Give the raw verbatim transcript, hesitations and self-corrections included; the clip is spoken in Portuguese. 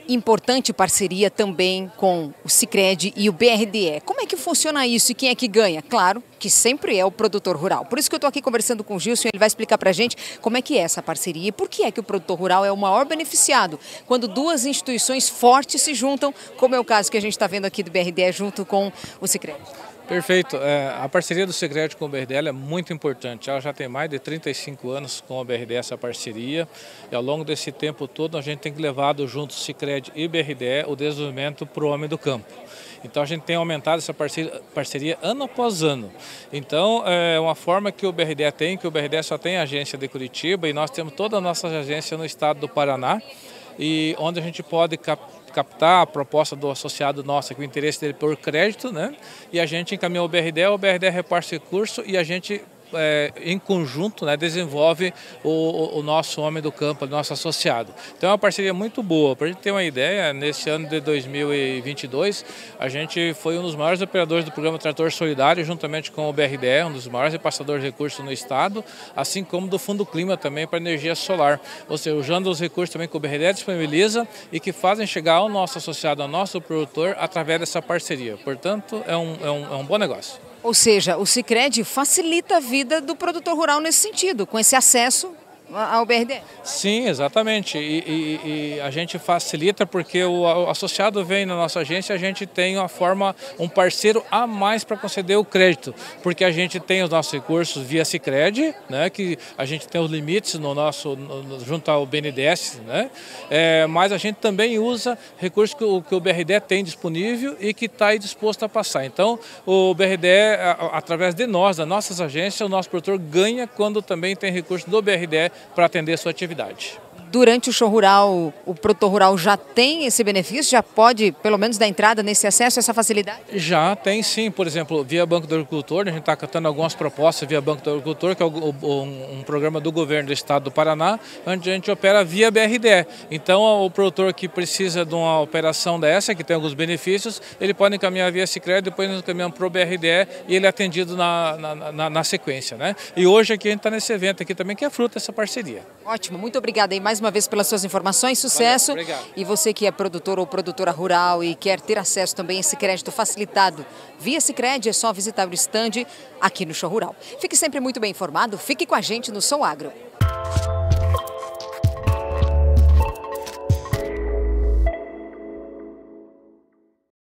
importante parceria também com o Sicredi e o B R D E. Como é que funciona isso e quem é que ganha? Claro que sempre é o produtor rural. Por isso que eu estou aqui conversando com o Gilson, ele vai explicar para a gente como é que é essa parceria e por que é que o produtor rural é o maior beneficiado quando duas instituições fortes se juntam, como é o caso que a gente está vendo aqui do B R D E junto com o Sicredi. Perfeito. É, a parceria do Sicredi com o B R D E é muito importante. Ela já tem mais de trinta e cinco anos com o B R D E essa parceria. E ao longo desse tempo todo a gente tem levado junto o Sicredi e o B R D E o desenvolvimento para o homem do campo. Então a gente tem aumentado essa parceria, parceria ano após ano. Então é uma forma que o B R D E tem, que o B R D E só tem agência de Curitiba e nós temos toda a nossa agência no estado do Paraná, e onde a gente pode captar captar a proposta do associado nosso, que o interesse dele por crédito, né? E a gente encaminha o B R D E, o B R D E reparte recurso e a gente, é, em conjunto, né, desenvolve o, o nosso homem do campo, o nosso associado. Então é uma parceria muito boa. Para a gente ter uma ideia, nesse ano de dois mil e vinte e dois, a gente foi um dos maiores operadores do programa Trator Solidário, juntamente com o B R D E, um dos maiores repassadores de recursos no estado, assim como do Fundo Clima também para energia solar. Ou seja, usando os recursos também que o B R D E disponibiliza e que fazem chegar ao nosso associado, ao nosso produtor, através dessa parceria. Portanto, é um, é um, é um bom negócio. Ou seja, o Sicredi facilita a vida do produtor rural nesse sentido, com esse acesso ao B R D E. Sim, exatamente. E, e, e a gente facilita porque o, o associado vem na nossa agência, a gente tem uma forma, um parceiro a mais para conceder o crédito, porque a gente tem os nossos recursos via Sicredi, né, que a gente tem os limites no nosso, no, junto ao B N D E S, né, é, mas a gente também usa recursos que o, que o B R D E tem disponível e que está aí disposto a passar. Então, o B R D E, a, através de nós, das nossas agências, o nosso produtor ganha quando também tem recurso do B R D E para atender a sua atividade. Durante o show rural, o produtor rural já tem esse benefício? Já pode, pelo menos, dar entrada nesse acesso, essa facilidade? Já tem sim, por exemplo, via Banco do Agricultor, a gente está catando algumas propostas via Banco do Agricultor, que é um, um programa do governo do estado do Paraná, onde a gente opera via B R D E. Então, o produtor que precisa de uma operação dessa, que tem alguns benefícios, ele pode encaminhar via Sicredi, depois nós encaminhamos para o B R D E e ele é atendido na, na, na, na sequência, né? E hoje aqui a gente está nesse evento aqui também, que é fruto dessa parceria. Ótimo, muito obrigada aí mais uma vez pelas suas informações, sucesso. Valeu, obrigado. E você que é produtor ou produtora rural e quer ter acesso também a esse crédito facilitado via Sicredi, é só visitar o stand aqui no Show Rural. Fique sempre muito bem informado, fique com a gente no Sou Agro.